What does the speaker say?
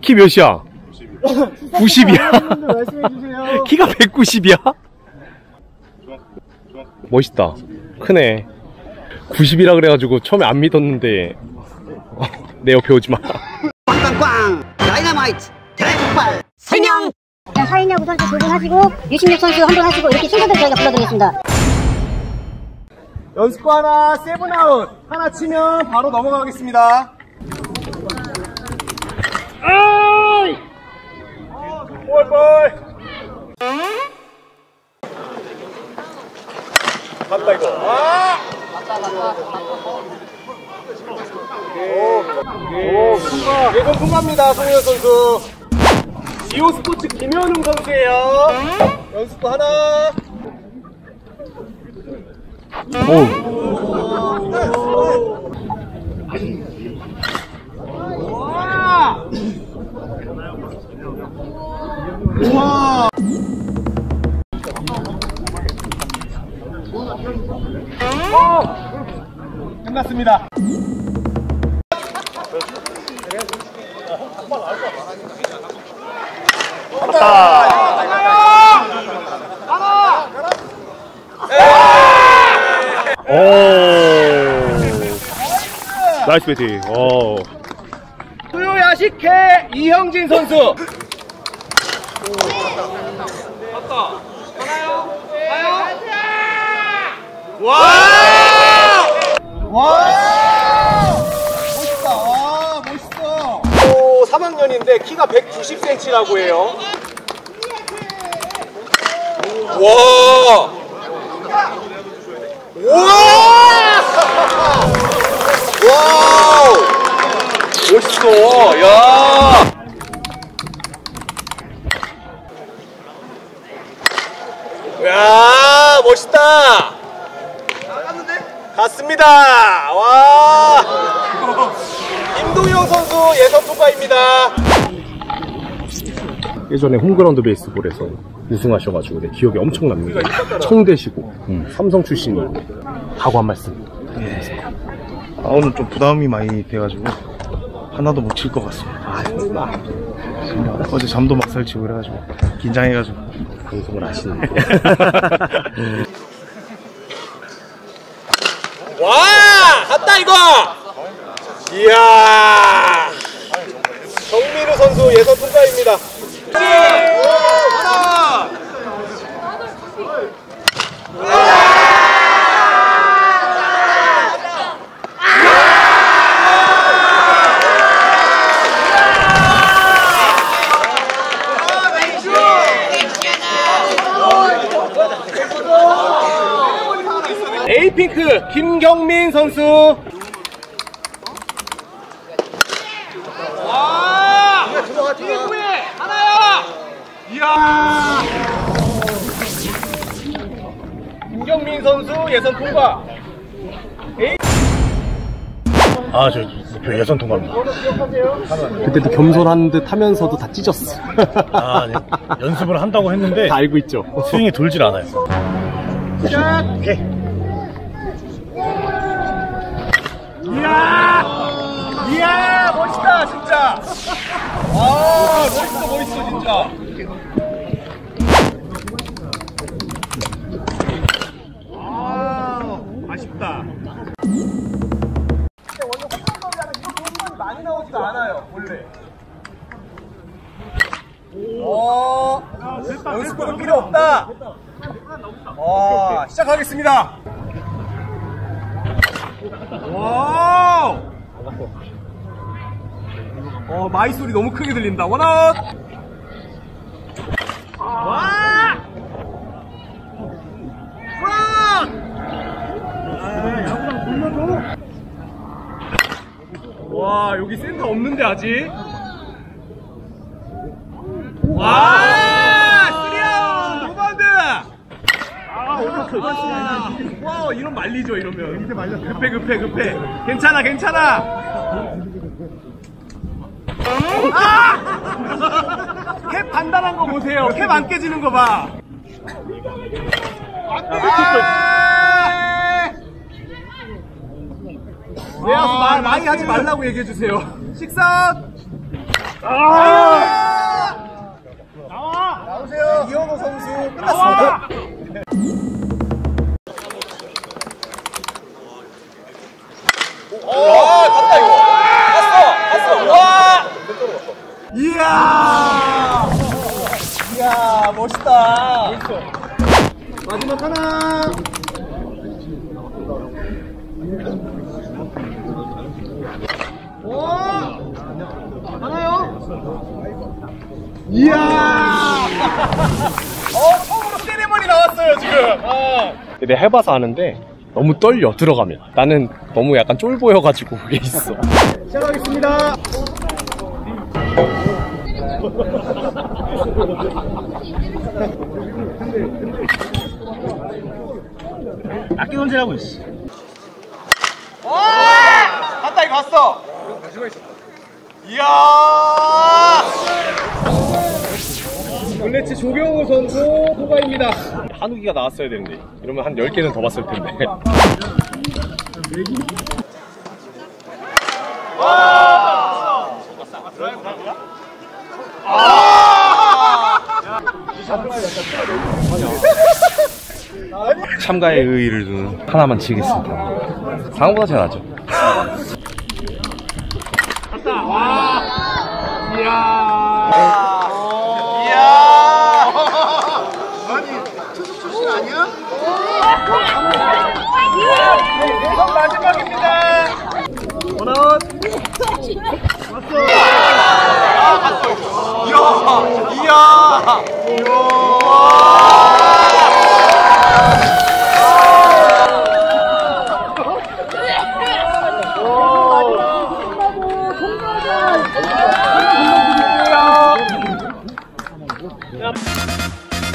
키 몇이야? 90이야? 키가 190이야? 멋있다. 크네. 90이라 그래가지고 처음에 안 믿었는데 내 옆에 오지마. 꽝꽝꽝 다이너마이트 대폭발 3명. 사인야구 선수 2분 하시고 유심력 선수 1분 하시고 이렇게 순서대로 저희가 불러드리겠습니다. 연습 거 하나, 세븐아웃 하나 치면 바로 넘어가겠습니다. 아이! 볼. 갔다 이거. 아! 오, 통과. 예선 통과입니다, 송현 선수. 지오 스포츠 김현웅 선수예요. 연습 거 하나. 우와! 끝났습니다. 오, 나이스 배팅. 오. 수요야식회 이형진 선수. 갔다. 가나요? 가요? 와! 멋있다. 와, 멋있어. 3학년인데 키가 190cm라고 해요. 와! 와우! 멋있어. 야! 야, 멋있다. 갔습니다. 와! 임동영 선수 예선 통과입니다. 예전에 홈그라운드 베이스볼에서 우승하셔가지고 내 기억이 엄청납니다. 청대시고 삼성 출신이고 하고 한 말씀. 아, 오늘 좀 부담이 많이 돼가지고 하나도 못 칠 것 같습니다. 어제 잠도 막 설치고 그래가지고 긴장해가지고. 방송을 하시는데. 와! 갔다 이거! 이야! 정민우 선수 예선 통과입니다. 하나! 에이핑크 김경민 선수. 와! 이구에 하나야! 이야! 김경민 선수 예선 통과. 아, 저 목표 예선 통과입니다. 그때도 겸손한 듯 하면서도 다 찢었어. 아, 네. 연습을 한다고 했는데 다 알고 있죠. 스윙이 돌질 않아요. 시작! 오케이. 이야! 멋있다 진짜. 아, 멋있어 진짜. 아, 아쉽다. 근데 원래 홈런볼이라는 이런 홈런이 많이 나오지가 않아요 원래. 연습도 필요 없다. 시작하겠습니다. 와우! 마이 소리 너무 크게 들린다. 원아웃! 와! 야구장 돌려줘! 와, 여기 센터 없는데 아직? 와! 3아웃! 노바운드! 와, 이런 말리죠, 이러면. 급해. 괜찮아. 캡 단단한 거 보세요. 캡 안 깨지는 거 봐. 외야수 많이 하지 말라고 얘기해 주세요. 식사. 나오세요. 이현호 선수 끝났습니다. 갔다 이거. 갔어. 와. 이야, 멋있다. 마지막 하나. 오, 하나요? 이야. 처음으로 세리머니 나왔어요 지금. 내가 해봐서 아는데 너무 떨려 들어가면. 나는 너무 약간 쫄 보여가지고 그게 있어. 시작하겠습니다. 아끼 던지라고 있어. 갔다 이거 갔어. 이야. 블레츠 조경호 선수 호가입니다. 한우기가 나왔어야 되는데 이러면 한 10개는 더 봤을 텐데. 참가의 의의를 두는 하나만 치겠습니다. 상황보다 잘 나죠. 이건 마지막입니다. 원아웃. 이야.